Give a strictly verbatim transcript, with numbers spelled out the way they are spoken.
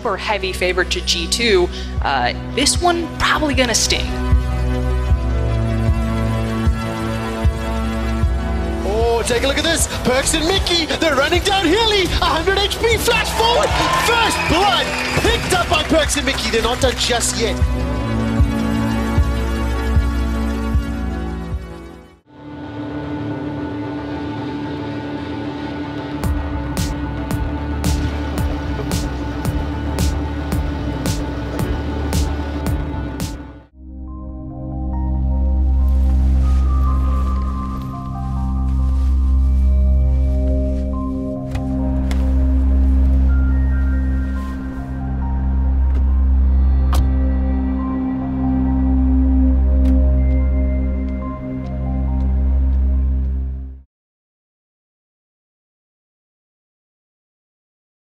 super heavy favorite to G two, uh, this one probably gonna sting. Oh, take a look at this. Perkz and Mickey, they're running down Hilly. one hundred H P, flash forward. First blood picked up by Perkz and Mickey. They're not done just yet.